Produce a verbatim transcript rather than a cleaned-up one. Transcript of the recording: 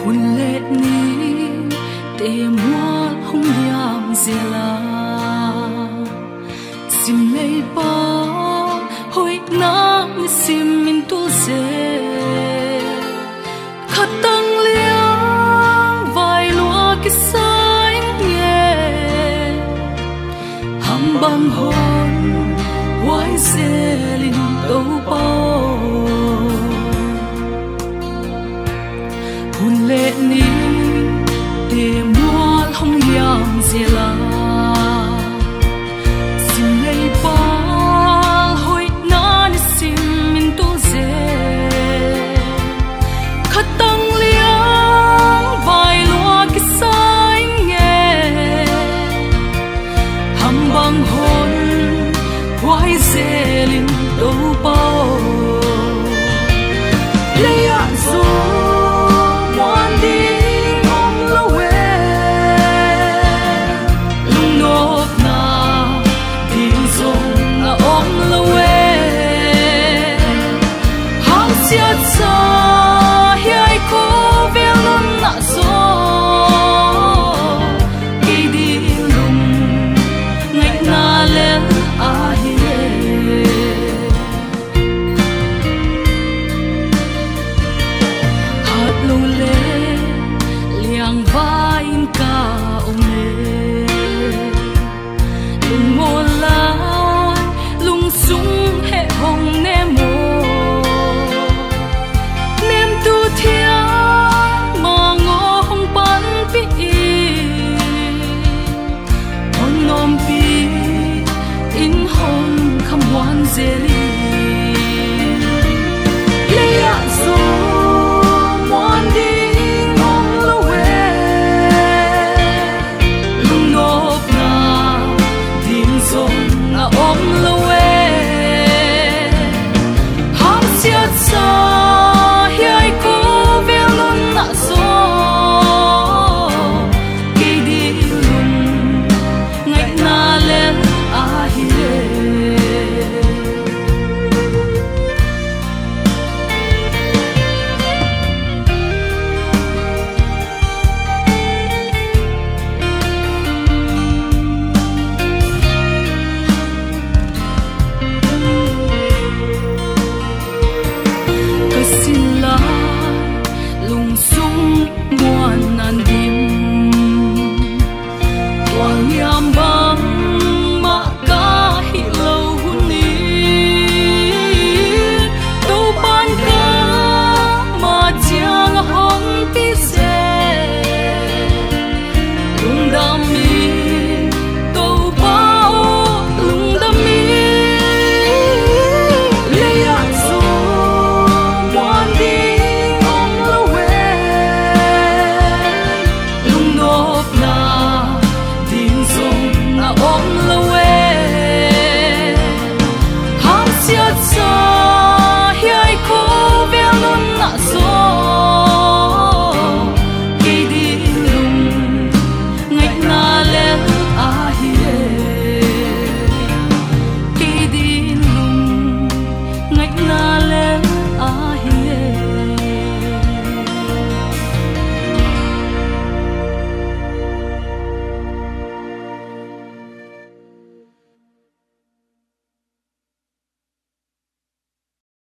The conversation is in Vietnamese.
hun lệ ní tê mua hung yam zela sim lei pa hoi na sim min tu ze khát tăng liang vài lúa cái sai nghe hàm băng hồn quái xe linh tàu bao hun lệ ní tê mua hung yam zela sim lei pa hoi na sim min tu ze khát tăng liang vài lúa cái sai nghe hàm băng hồn quái xe linh tàu bao lấy ạ dù ngoan đi ôm lâu về lung nốt na tiếng rồng là ôm lâu về hàng xiết xa hiai cô về luôn nạ gió kỳ đi lùng ngày na lên à vain ka ome lung mo lai lung sung he hong ne mo nem tu thia ma ngo hong pan pi on nom pi in hong kham wan zeli le ya so wan di ôm lâu về ham xiết xa hiai cô về luôn nạ gió kỳ đi lùng ngày na lên à hiê lung sung muan nan di